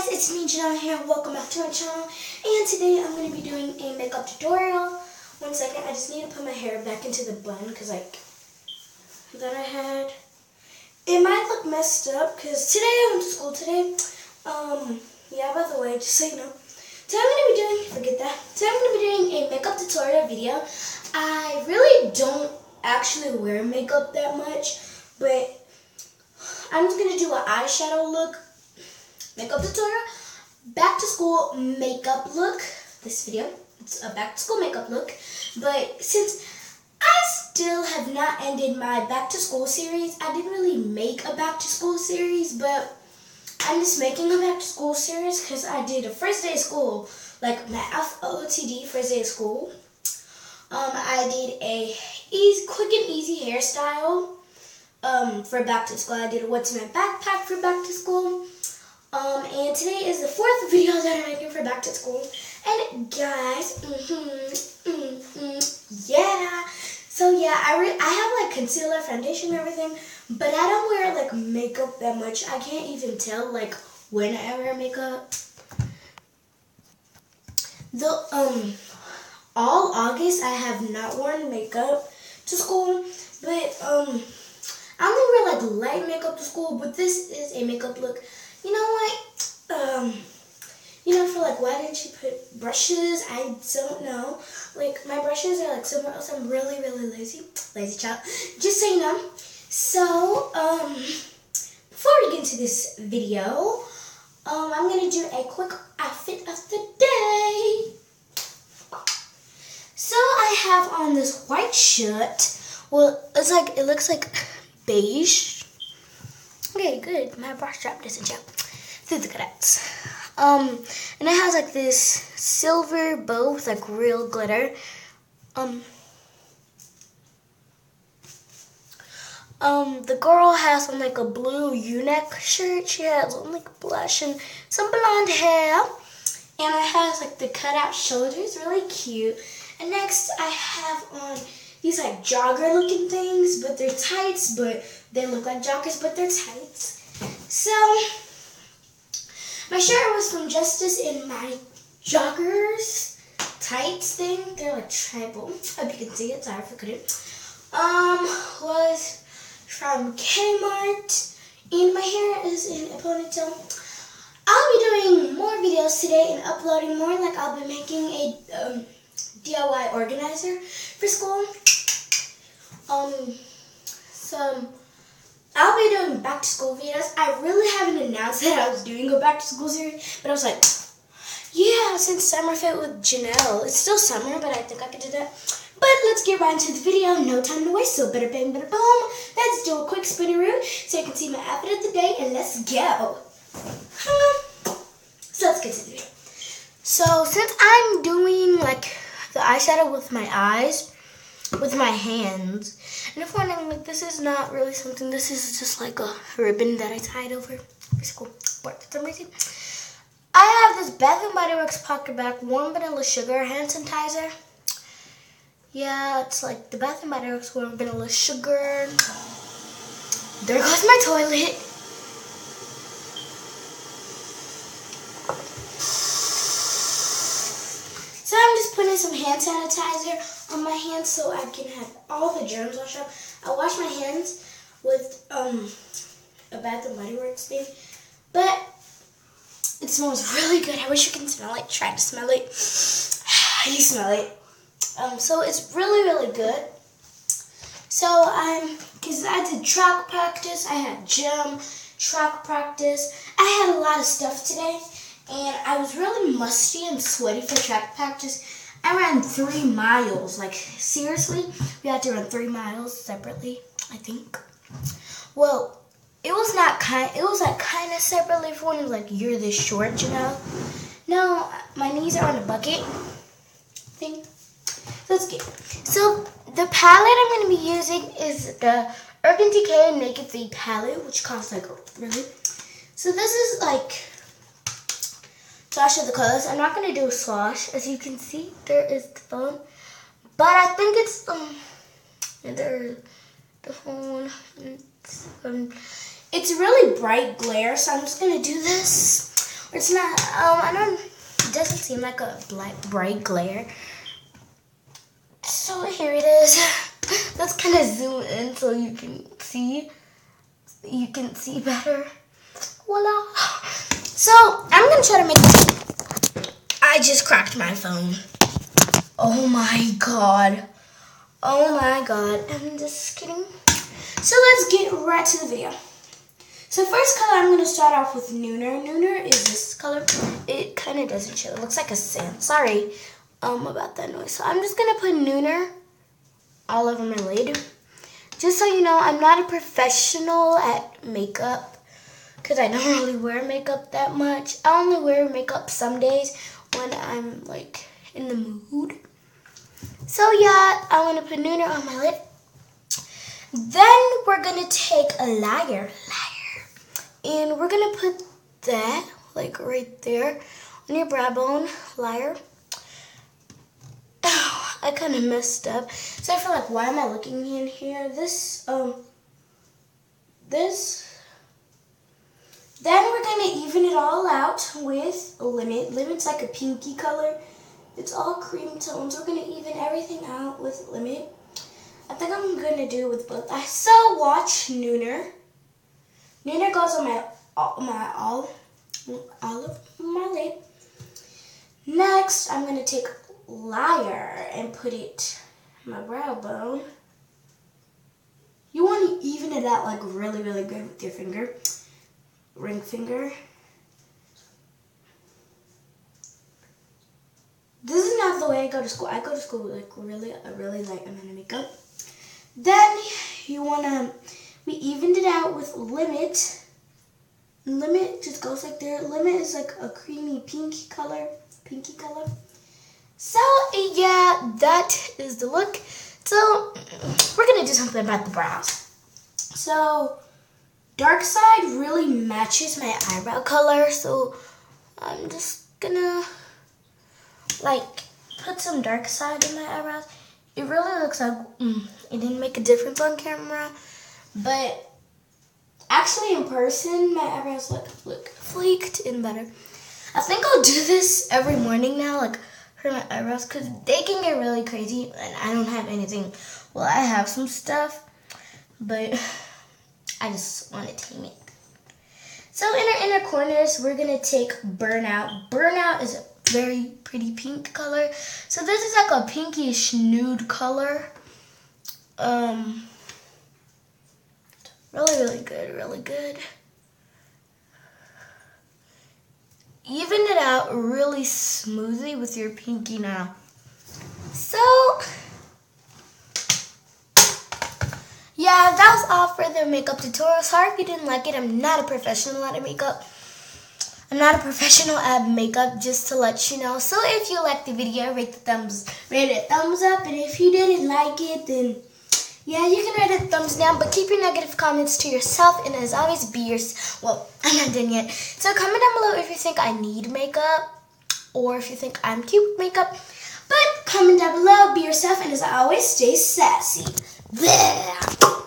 guys, it's me Janelle here. Welcome back to my channel. And today I'm going to be doing a makeup tutorial. One second, I just need to put my hair back into the bun because that I had. It might look messed up because today I went to school today. Yeah, by the way, just so you know. Today I'm going to be doing, forget that. Today I'm going to be doing a makeup tutorial video. I really don't actually wear makeup that much, but I'm just going to do an eyeshadow look. Makeup tutorial, back to school makeup look. This video, it's a back to school makeup look. But since I still have not ended my back to school series, I didn't really make a back to school series, but I'm just making a back to school series because I did a first day of school, like my FOTD first day of school. I did a quick and easy hairstyle for back to school. I did what's in my backpack for back to school. And today is the fourth video that I'm making for back to school. And guys, yeah. So yeah, I have like concealer, foundation, and everything, but I don't wear like makeup that much. I can't even tell like when I wear makeup. All August I have not worn makeup to school, but I only wear like light makeup to school. But this is a makeup look. You know what? For like, why didn't she put brushes? I don't know. Like, my brushes are like somewhere else. I'm really, really lazy. Lazy child. Just so you know. So, before we get into this video, I'm going to do a quick outfit of the day. So, I have on this white shirt. Well, it looks like beige. Okay, good. My bra strap doesn't show through the cutouts. And it has like this silver bow with like real glitter. The girl has on like a blue U-neck shirt. She has on like blush and some blonde hair. And it has like the cutout shoulders, really cute. And next I have on these like jogger looking things, but they're tights, but they look like joggers, but they're tights. So, my shirt was from Justice in my joggers tights thing. They're like tribal. Hope you can see it. Sorry if I couldn't. Was from Kmart. And my hair is in a ponytail. I'll be doing more videos today and uploading more. Like I'll be making a DIY organizer for school. I'll be doing back to school videos. I really haven't announced that I was doing a back to school series, but I was like, yeah, since Summer Fit with Janelle. It's still summer, but I think I can do that. But let's get right into the video. No time to waste, so better bang, better boom. Let's do a quick spinneroo so you can see my outfit of the day, and let's go. So let's get to the video. So since I'm doing like the eyeshadow with my eyes, with my hands, and if you're wondering, like, this is not really something, this is just like a ribbon that I tied over for school, but for some reason. I have this Bath & Body Works Pocket Back Warm Vanilla Sugar Hand Sanitizer. Yeah, it's like the Bath & Body Works Warm Vanilla Sugar. There goes my toilet. So I'm just putting some hand sanitizer on my hands so I can have all the germs washed out. I wash my hands with a Bath & Body Works thing, but it smells really good. I wish you can smell it. Try to smell it. You smell it. So it's really, really good. So because I did track practice, I had gym, track practice. I had a lot of stuff today. And I was really musty and sweaty for track practice. I ran 3 miles. Like, seriously, we had to run 3 miles separately, I think. Well, it was like kind of separately for when it was like, you're this short, you know? No, my knees are on a bucket thing. So let's get it. So, the palette I'm going to be using is the Urban Decay Naked Fade palette, which costs like, really? So this is like swatch of the colors. I'm not going to do a swatch. As you can see, there is the phone. But I think it's, there's the phone. It's really bright glare, so I'm just going to do this It's not, I don't, it doesn't seem like a bright glare. So here it is. Let's kind of zoom in so you can see better. Voila. So I'm gonna try to make it. I just cracked my phone. Oh my god. Oh my god. I'm just kidding. So let's get right to the video. So first color, I'm going to start off with Nooner. Nooner is this color. It kind of doesn't show. It looks like a sand. Sorry about that noise. So I'm just going to put Nooner all over my lid. Just so you know, I'm not a professional at makeup because I don't really wear makeup that much. I only wear makeup some days when I'm like in the mood. So yeah, I want to put Nooner on my lid. Then we're going to take a liar. And we're going to put that, like right there, on your brow bone, liar. Oh, I kind of messed up. So I feel like, why am I looking in here? This. Then we're going to even it all out with Limit. Limit's like a pinky color. It's all cream tones. We're going to even everything out with Limit. I think I'm going to do it with both. So watch Nooner. Nooner goes on all of my lid. Next, I'm going to take Liar and put it on my brow bone. You want to even it out like really, really good with your finger. Ring finger. This is not the way I go to school. I go to school with like really light amount of makeup. Then you want to, we evened it out with Limit. Limit just goes like there. Limit is like a creamy pinky color. So yeah, that is the look. So we're going to do something about the brows. So dark side really matches my eyebrow color. So I'm just going to like put some dark side in my eyebrows. It really looks like it didn't make a difference on camera, but actually in person, my eyebrows look flaked and better. I think I'll do this every morning now, like for my eyebrows, because they can get really crazy, and I don't have anything. Well, I have some stuff, but I just want to tame it. So in our inner corners, we're going to take Burnout. Burnout is a very pretty pink color. So this is like a pinkish nude color. Really good. Even it out really smoothly with your pinky now. So yeah, that was all for the makeup tutorial. Sorry if you didn't like it. I'm not a professional at makeup. I'm not a professional at makeup, just to let you know. So if you liked the video, rate it thumbs up. And if you didn't like it, then yeah, you can rate it thumbs down. But keep your negative comments to yourself. And as always, be yourself. Well, I'm not done yet. So comment down below if you think I need makeup, or if you think I'm cute with makeup. But comment down below, be yourself. And as always, stay sassy. Bleh.